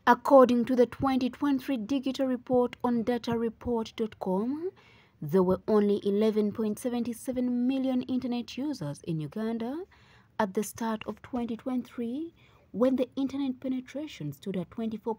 According to the 2023 digital report on datareport.com, there were only 11.77 million internet users in Uganda at the start of 2023, when the internet penetration stood at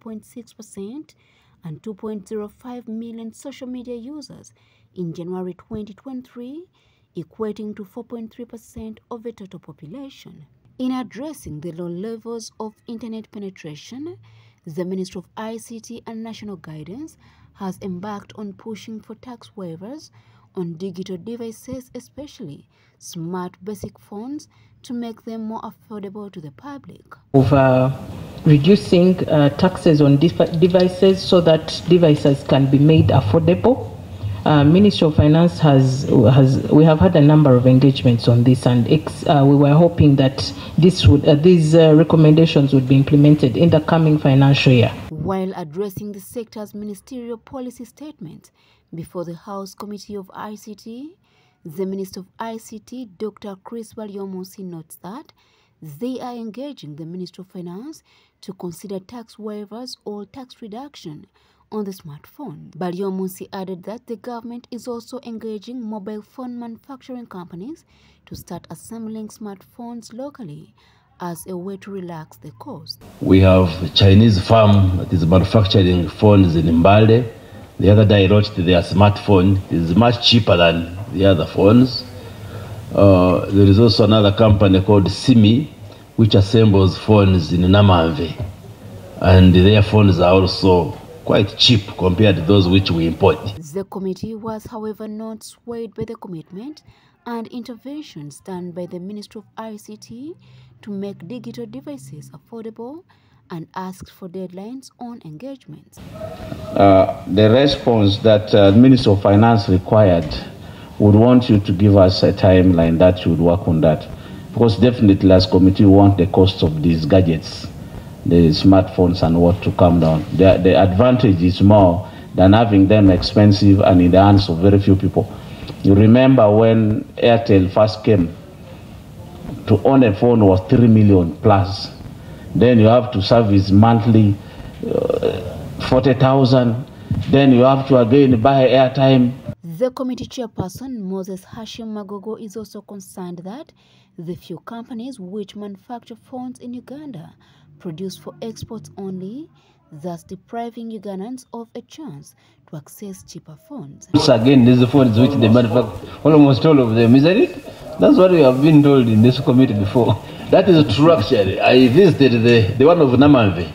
24.6%, and 2.05 million social media users in January 2023, equating to 4.3% of the total population. In addressing the low levels of internet penetration, the Ministry of ICT and National Guidance has embarked on pushing for tax waivers on digital devices, especially smart basic phones, to make them more affordable to the public. Of reducing taxes on devices so that devices can be made affordable. Ministry of Finance we have had a number of engagements on this, and we were hoping that these recommendations would be implemented in the coming financial year. While addressing the sector's ministerial policy statement before the House Committee of ICT, the Minister of ICT, Dr. Chris Baryomunsi, notes that they are engaging the Ministry of Finance to consider tax waivers or tax reduction on the smartphone. Baryomunsi added that the government is also engaging mobile phone manufacturing companies to start assembling smartphones locally as a way to relax the cost. We have a Chinese firm that is manufacturing phones in Mbale. The other day I launched their smartphone. It is much cheaper than the other phones. There is also another company called Simi, which assembles phones in Namamve, and their phones are also quite cheap compared to those which we import. The committee was, however, not swayed by the commitment and interventions done by the Ministry of ICT to make digital devices affordable, and asked for deadlines on engagements. The response that the Ministry of Finance required would want you to give us a timeline that you would work on that, because definitely as committee we want the cost of these gadgets, the smartphones and what, to come down. The advantage is more than having them expensive and in the hands of very few people. You remember when Airtel first came, to own a phone was 3 million plus. Then you have to service monthly 40,000. Then you have to again buy airtime. The committee chairperson, Moses Hashim Magogo, is also concerned that the few companies which manufacture phones in Uganda produce for exports only, thus depriving Ugandans of a chance to access cheaper phones. Again, these phones which they manufacture, almost all of them, isn't it? That's what we have been told in this committee before. That is true, actually. I visited the one of Namamve.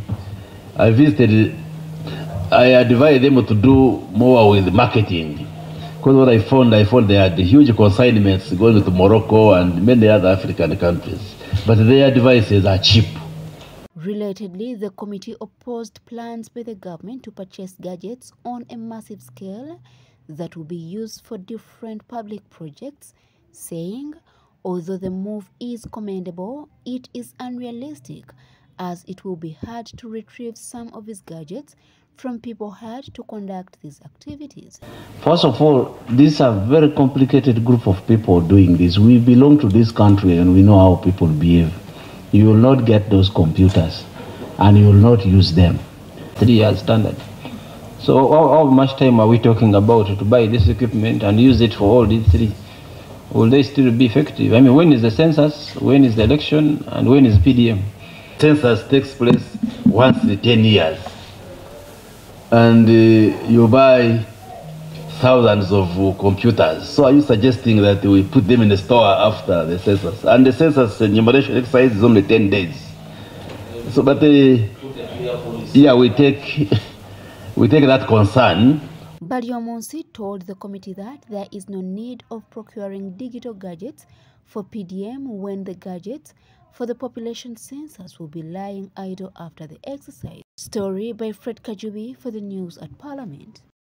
I advised them to do more with marketing. Because what I found they had huge consignments going to Morocco and many other African countries. But their devices are cheap. Relatedly, the committee opposed plans by the government to purchase gadgets on a massive scale that will be used for different public projects, saying, although the move is commendable, it is unrealistic, as it will be hard to retrieve some of these gadgets from people hired to conduct these activities. First of all, these are very complicated group of people doing this. We belong to this country and we know how people behave. You will not get those computers and you will not use them. 3 years standard. So how much time are we talking about to buy this equipment and use it for all these 3? Will they still be effective? I mean, when is the census, when is the election, and when is PDM? Census takes place once in 10 years. And you buy thousands of computers. So are you suggesting that we put them in the store after the census? And the census enumeration exercise is only 10 days. So, but yeah, we take that concern. Baryomunsi told the committee that there is no need of procuring digital gadgets for PDM when the gadgets for the population census will be lying idle after the exercise. Story by Fred Kajubi for the News at Parliament.